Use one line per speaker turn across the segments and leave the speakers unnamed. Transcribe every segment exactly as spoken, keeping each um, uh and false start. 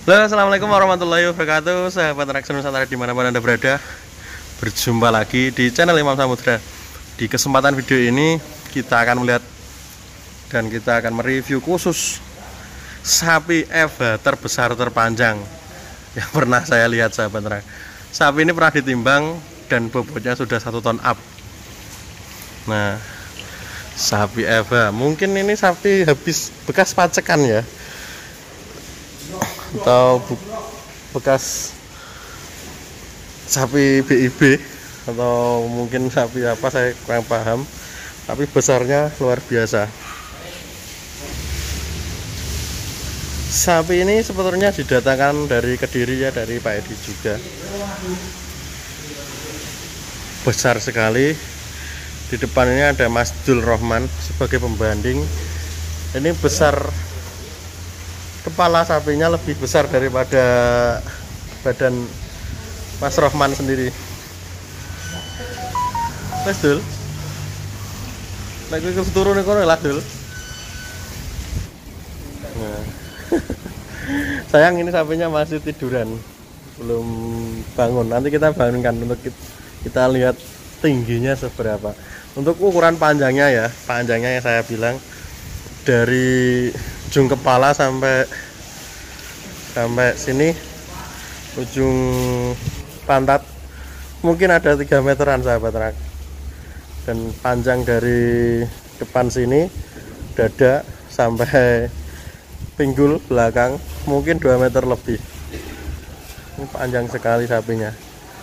Halo, assalamualaikum warahmatullahi wabarakatuh, sahabat Raksa Nusantara dimanapun anda berada. Berjumpa lagi di channel Imam Samudra. Di kesempatan video ini kita akan melihat dan kita akan mereview khusus sapi Eva terbesar terpanjang yang pernah saya lihat, sahabat Rak. Sapi ini pernah ditimbang dan bobotnya sudah satu ton up. Nah, sapi Eva, mungkin ini sapi habis bekas pacekan ya, atau bekas sapi B I B, atau mungkin sapi apa, saya kurang paham, tapi besarnya luar biasa. Sapi ini sebetulnya didatangkan dari Kediri ya, dari Pak Edi juga. Besar sekali. Di depan ini ada Mas Dul Rohman sebagai pembanding. Ini besar, kepala sapinya lebih besar daripada badan Mas Rohman sendiri. Mas Dul, lagi keturun nih kono lah Dul. Nah. Sayang ini sapinya masih tiduran, belum bangun. Nanti kita bangunkan untuk kita lihat tingginya seberapa. Untuk ukuran panjangnya ya, panjangnya yang saya bilang dari ujung kepala sampai sampai sini ujung pantat mungkin ada tiga meteran, sahabat Rak. Dan panjang dari depan sini dada sampai pinggul belakang mungkin dua meter lebih. Ini panjang sekali sapinya.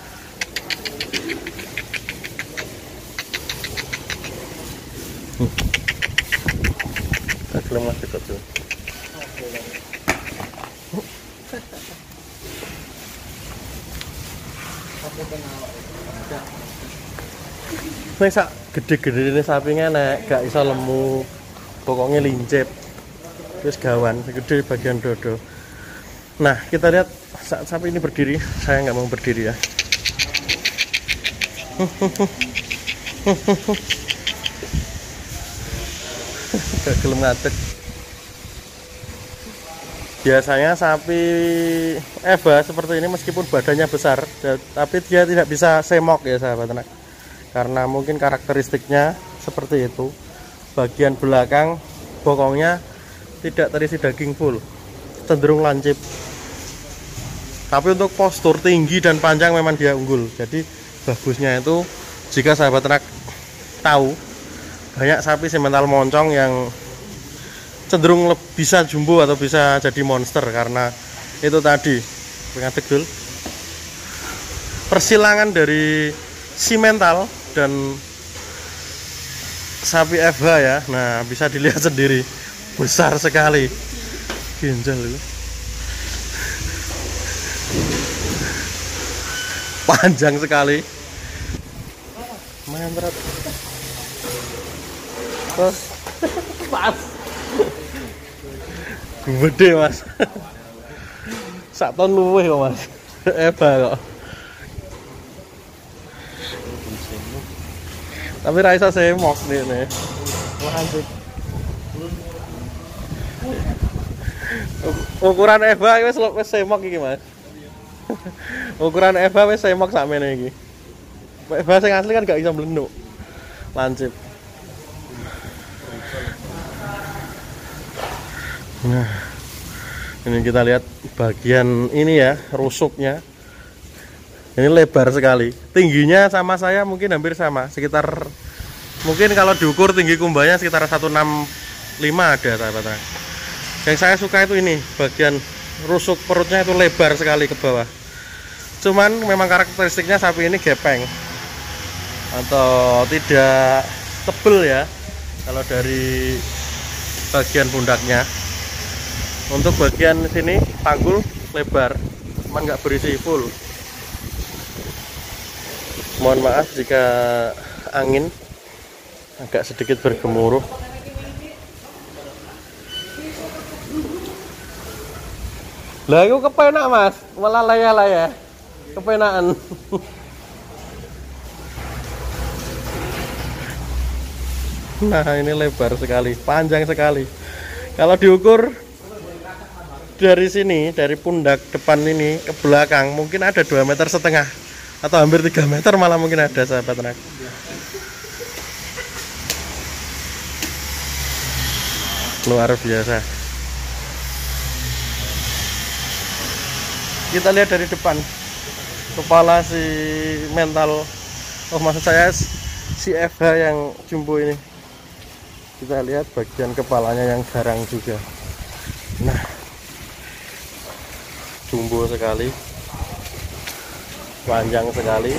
Tak lemah kita tuh. Nek sak gede-gede ini sapinya nek gak iso lemu, pokoknya lincip. Terus gawan, segede bagian dodo. Nah, kita lihat saat sapi ini berdiri. Saya nggak mau berdiri ya. Gak gelem ngadeg. Biasanya sapi Eva seperti ini meskipun badannya besar, tapi dia tidak bisa semok ya, sahabat anak. Karena mungkin karakteristiknya seperti itu. Bagian belakang bokongnya tidak terisi daging full, cenderung lancip. Tapi untuk postur tinggi dan panjang memang dia unggul. Jadi bagusnya itu jika sahabat ternak tahu, banyak sapi semental moncong yang cenderung bisa jumbo atau bisa jadi monster karena itu tadi pengatik dul persilangan dari simental dan sapi Eva ya. Nah, bisa dilihat sendiri, besar sekali, ginjal itu panjang sekali, mantap. Terus pas gede mas, sak ton luwih kok mas, Eva kok. Tapi raisa semok nih nih, lanjut. Ukuran Eva wis wis semok iki mas. Ukuran Eva wis semok sakmene iki. Eva sing asli kan gak bisa mlenuk, lancip. Nah, ini kita lihat bagian ini ya, rusuknya. Ini lebar sekali. Tingginya sama saya mungkin hampir sama, sekitar mungkin kalau diukur tinggi kumbanya sekitar seratus enam puluh lima ada, sahabat. Yang saya suka itu ini, bagian rusuk perutnya itu lebar sekali ke bawah. Cuman memang karakteristiknya sapi ini gepeng atau tidak tebel ya kalau dari bagian pundaknya. Untuk bagian sini panggul lebar, cuman nggak berisi full. Mohon maaf jika angin agak sedikit bergemuruh. Lah itu kepenak mas, malah laya-laya, kepenaan. Nah, ini lebar sekali, panjang sekali. Kalau diukur dari sini, dari pundak depan ini ke belakang mungkin ada dua meter setengah atau hampir tiga meter malah mungkin ada, sahabat ternak. Luar biasa. Kita lihat dari depan, kepala si mental, oh maksud saya si F H yang jumbo ini. Kita lihat bagian kepalanya yang garang juga. Nah, jumbo sekali, panjang sekali.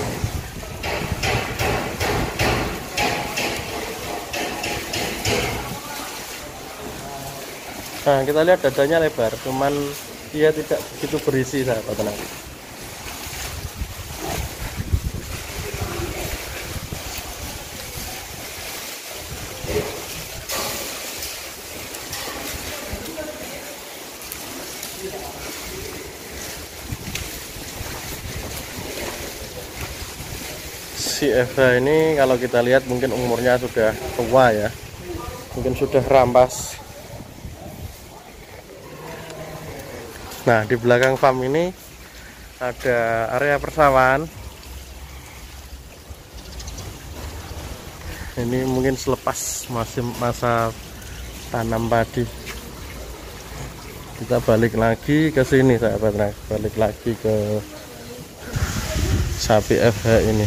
Nah, kita lihat dadanya lebar, cuman dia tidak begitu berisi, sahabat tenang. Si F H ini kalau kita lihat mungkin umurnya sudah tua ya, mungkin sudah rampas. Nah, di belakang farm ini ada area persawahan. Ini mungkin selepas masih masa tanam padi. Kita balik lagi ke sini, sahabat, nah, balik lagi ke sapi F H ini.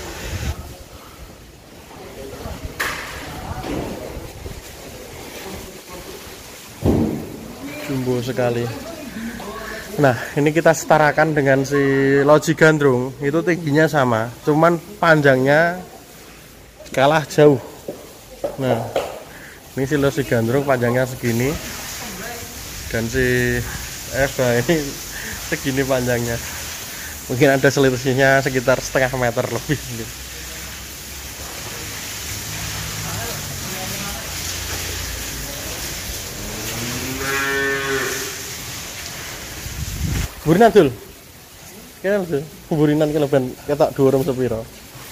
Jumbo sekali. Nah, ini kita setarakan dengan si Loji Gandrung, itu tingginya sama, cuman panjangnya kalah jauh. Nah, ini si Loji Gandrung panjangnya segini, dan si F H ini segini panjangnya. Mungkin ada selisihnya sekitar setengah meter lebih. Burinan dul, kena dul, burinan kelebihan ketak dua orang sepiro.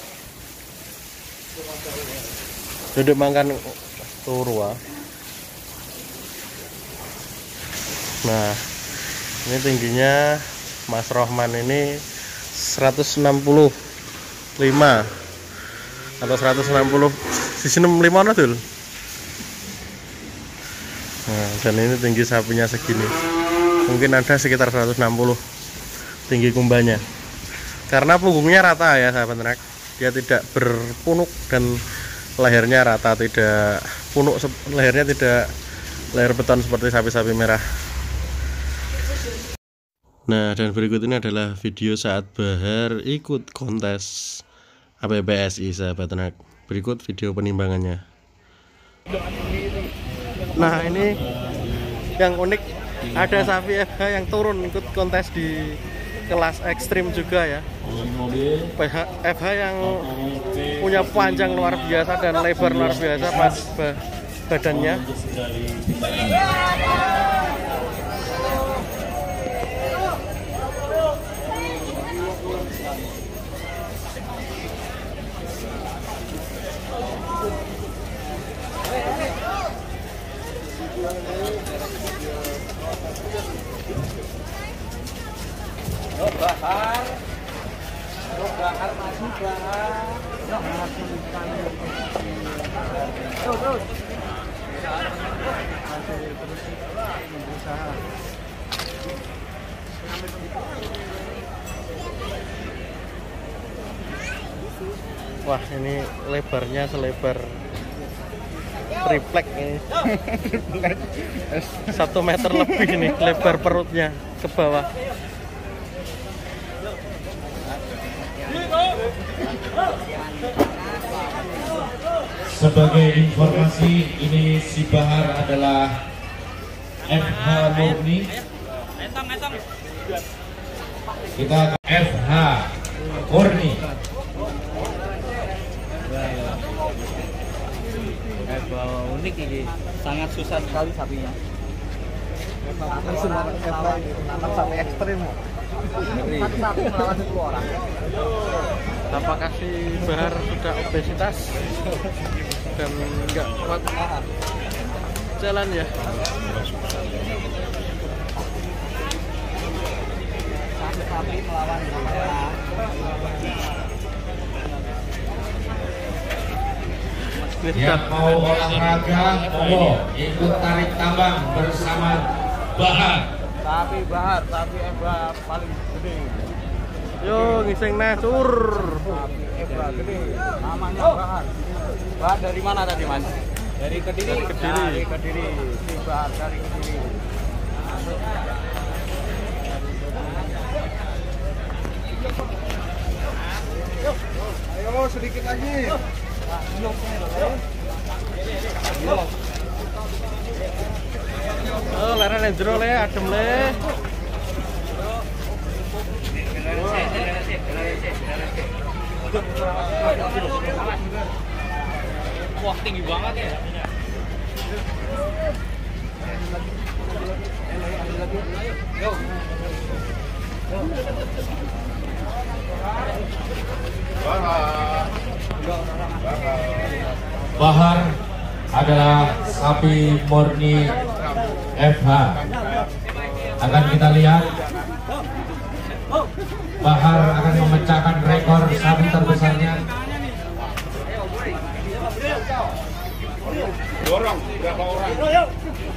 Duduk makan turwa. Nah, ini tingginya Mas Rohman ini seratus enam puluh lima atau seratus enam puluh, sisi enam puluh lima no dul. Nah, dan ini tinggi sapinya segini. Mungkin ada sekitar seratus enam puluh tinggi kumbanya, karena punggungnya rata ya, sahabat ternak. Dia tidak berpunuk dan lehernya rata, tidak punuk, lehernya tidak leher beton seperti sapi-sapi merah. Nah, dan berikut ini adalah video saat Bahar ikut kontes A P P S I, sahabat ternak. Berikut video penimbangannya. Nah, ini yang unik, ada sapi F H yang turun ikut kontes di kelas ekstrim juga ya. F H yang punya panjang luar biasa dan lebar luar biasa pas badannya.
Loh, Bahar. Loh, Bahar masuk, Bahar. Loh, masuk ikan. Terus, terus. Masih terus berusaha.
Wah, ini lebarnya selebar triplek ini. Satu meter lebih nih lebar perutnya ke bawah.
Sebagai informasi, ini si Bahar adalah F H murni. Kita F H murni.
Unik ini, sangat susah sekali sapinya.
Semua tanam sampai ekstrim. Satu sapi melawan sepuluh orang.
Apakah si Bahar sudah obesitas dan nggak kuat jalan ya?
melawan
Yang mau olahraga, monggo ikut tarik tambang bersama Bahar.
Tapi Bahar, tapi Ebra paling gede.
Yo ngising nesur.
Tapi Ebra gede. Namanya Bahar. Bahar dari mana tadi Mas? Dari Kediri.
Dari Kediri.
Dari Kediri. Si Bahar dari Kediri. Ayo sedikit lagi.
Oh, leren yang jero le, adem le.
Wah, tinggi banget ya. Yo.
Bahar adalah sapi murni F H. Akan kita lihat Bahar akan memecahkan rekor sapi terbesarnya.
Dorong berapa orang?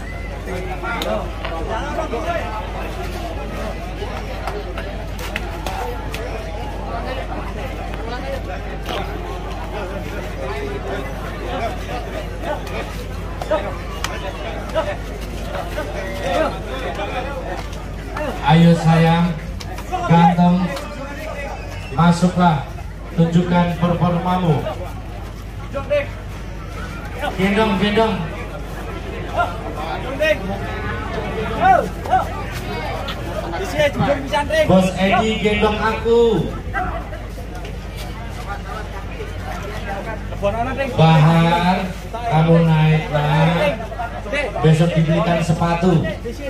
Ayo sayang, ganteng, masuklah, tunjukkan performamu. Gendong, gendong. Bos Edi gendong aku. Bahar, kamu naiklah. Besok dibelikan sepatu.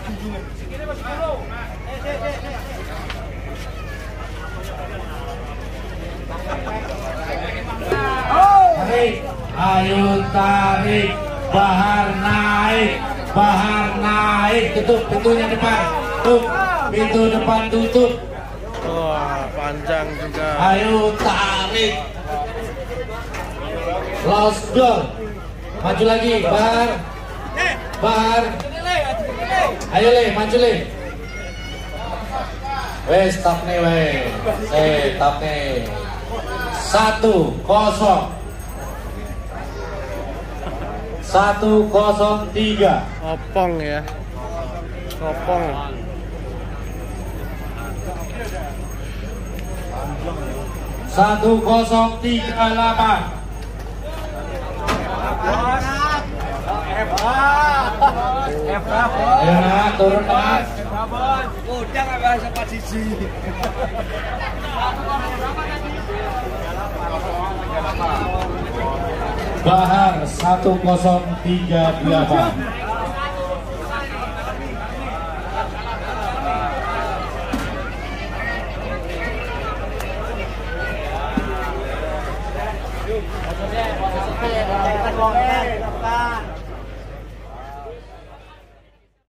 Tarik, ayo tarik. Bahar naik, Bahar naik. Tutup pintunya depan. Tutup pintu depan, tutup.
Wah, panjang juga.
Ayo tarik. Lost door. Maju lagi, Bahar. Bahar. Ayo le, maju le. Wes, stop nih, wes. Eh, stop nih. Satu kosong. Satu kosong tiga.
Opong ya. Opong.
Satu kosong tiga delapan. Ayo nak, turun nak.
Udah nggak bisa sempat siji.
Bahar satu kosong tiga delapan.
Kita